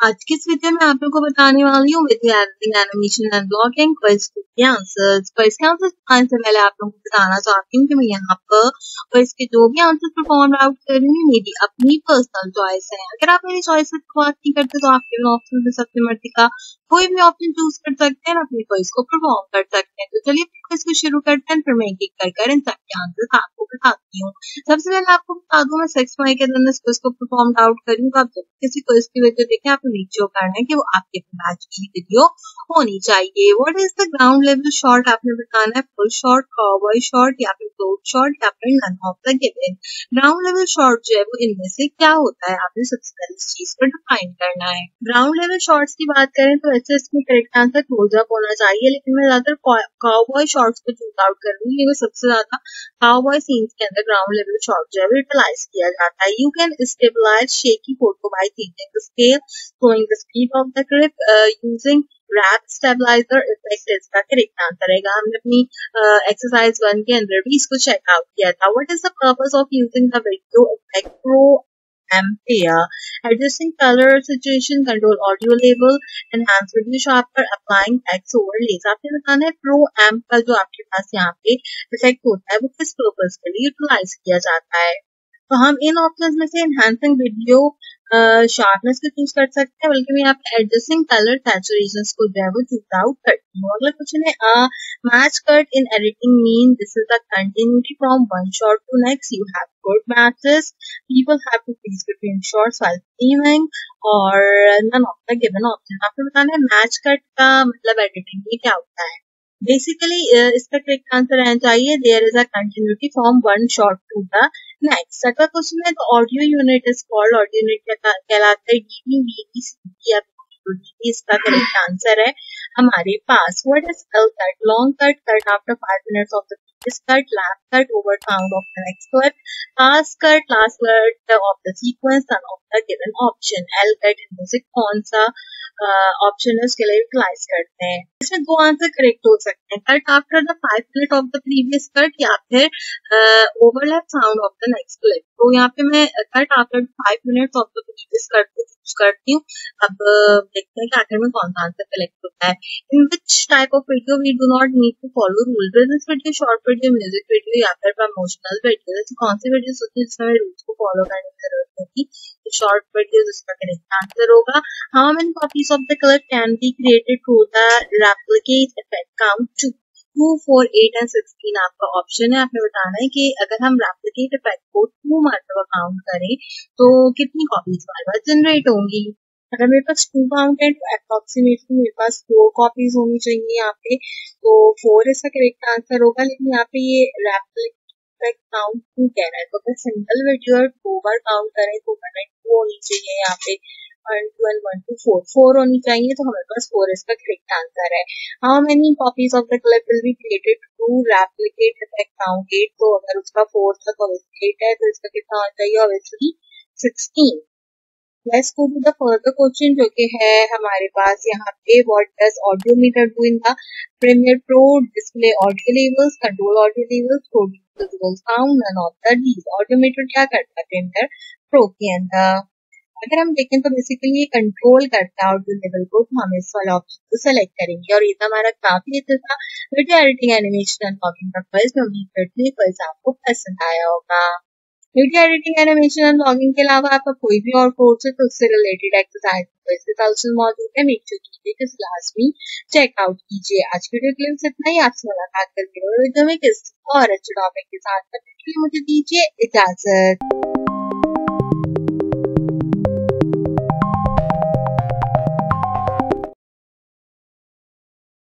आज की इस वीडियो में आप लोगों को बताने वाली हूँ video editing, animation and blogging quiz के आंसर्स। क्विज के आंसर्स बताने से पहले आप लोगों को बताना चाहती हूँ कि मैं यहाँ पर क्विज के जो भी आंसर परफॉर्म आउट कर रही हूँ मेरी अपनी पर्सनल चॉइस है। अगर आप मेरी चॉइस से बात नहीं करते तो आपके ऑप्शन से सबसे मर्जी का कोई भी ऑप्शन चूज कर सकते हैं, अपनी क्विज को परफॉर्म कर सकते हैं। तो चलिए क्विज को शुरू करते हैं, फिर मैं एक एक कर इन सबके आंसर आपको बताती हूँ। सबसे पहले आपको बता दूं मैं 6 मई के दिन इस क्विज को परफॉर्म आउट करी हूँ। तो आप जब किसी क्विज की वीडियो देखें आपको नीचे करना है कि वो आपके बैच की वीडियो होनी चाहिए। What is the ground level shot आपने बताना है, फुल शॉट, कॉबॉय शॉट या फिर फ्लोट शॉट या फिर none of the given. Ground level shot जो है वो इनमें से क्या होता है, आपने सबसे पहले इस चीज को डिफाइन करना है। ग्राउंड लेवल शॉट्स की बात करें तो ऐसे इसमें करेक्ट आंसर क्लोजअप होना चाहिए, लेकिन मैं ज्यादातर काउबॉय शॉट्स को चूज आउट कर रही हूँ। सबसे ज्यादा काउबॉय सीन्स के अंदर ग्राउंड लेवल शॉट जो है वो यूटिलाइज किया जाता है। You can stabilise shaky photo by changing the scale, slowing the speed of the clip, using warp stabiliser effect इसका करेक्ट आंसर रहेगा। हमने अपनी एक्सरसाइज 1 के अंदर भी इसको चेकआउट किया था। What is the purpose of using the video effect pro empire, adjusting colour situation, control audio level, enhance video sharper, applying text overlays. आपने बताना है प्रो एम्प का जो आपके पास यहाँ पे इफेक्ट होता है वो किस पर्पस के लिए यूटिलाइज किया जाता है। तो हम इन ऑप्शंस में से एनहांसिंग वीडियो शार्पनेस को चूज कर सकते हैं, बल्कि मैं यहाँ पे एडजस्टिंग कलर सैचुरेशंस को जो है वो चूज आउट करती हूँ। अगला क्वेश्चन है match cut in editing mean this is the continuity from one shot to next, you have good matches, people have to freeze between shots while streaming, और none of the given option. आपको बताना है match cut का मतलब editing में क्या होता है। बेसिकली इसका करेक्ट आंसर रहना चाहिए there is a continuity from one shot to the next. अगला क्वेश्चन है तो audio unit is called, audio unit कहलाता है डीवी या डीवी। इसका करेक्ट आंसर है हमारे पास what is L cut, long cut, cut after 5 minutes of the previous cut, lap cut, over sound of the next cut, last cut of the sequence, none of the given option. L cut in music कौन सा option है उसके लिए utilise करते हैं। इसमें दो answer correct हो सकते हैं, cut after the 5 minute of the previous cut या फिर overlap sound of the next clip. तो यहाँ पे मैं cut after 5 minutes of the previous cut को चूज करती हूँ। अब देखते हैं कि आखिर में कौन सा आंसर कलेक्ट होता है। In which type of video we do not need to follow rule, business video, short video, music video या फिर प्रमोशनल वीडियो। जैसे कौन सी वीडियो होती है जिसमें रूल्स को फॉलो करने की जरूरत होती है, शॉर्ट वीडियो इसका करेक्ट आंसर होगा। How many copies of the clip can be created through the replicate effect? Count 2, 4, 8 and 16 आपका ऑप्शन है। आपने बताना है कि अगर हम रेप्लिकेट इफेक्ट को 2 मरतबा काउंट करें तो कितनी कॉपीज हमारे पास जनरेट होंगी। अगर मेरे पास 2 काउंट है तो अप्रोक्सीमेटली मेरे पास 4 कॉपीज होनी चाहिए यहाँ पे, तो 4 इसका करेक्ट आंसर होगा। लेकिन यहाँ पे ये रेप्लिकेट काउंट 2 कह रहा है, तो अगर सिंगल वीडियो 2 बार काउंट करें तो 2 होनी चाहिए यहाँ पे, 1, 2 and 1, 2, 4 होनी चाहिए, तो हमारे पास 4 इसका करेक्ट आंसर है। How many copies of the clip will be created to replicate effect, count 8, तो अगर उसका 4 था तो 8 है, तो इसका कितना होना चाहिए, obviously 16। Let's go to the further question जो कि है हमारे पास यहाँ पे, what does audiometer do in the Premiere Pro, display audio levels, control audio levels, produce visual sound, none of the these. Audiometer क्या करता है प्रीमियर प्रो के अंदर, अगर हम देखें तो बेसिकली ये कंट्रोल करता है ऑडियो लेवल को, तो हम इस वाले ऑप्शन को सेलेक्ट करेंगे। और ये तो हमारा काफी अच्छा था video editing, animation and blogging का क्विज। मैं उम्मीद करती हूँ क्विज आपको पसंद आया होगा। Video editing, animation and blogging के अलावा आपका कोई भी और कोर्स है तो उससे रिलेटेड एक्सरसाइज क्वेश्चन मौजूद है, मेक श्योर कीजिए कि क्लास में चेकआउट कीजिए। आज की वीडियो के लिए इतना ही, आपसे मुलाकात करके वीडियो में किस और अच्छे टॉपिक के साथ, मुझे दीजिए इजाजत।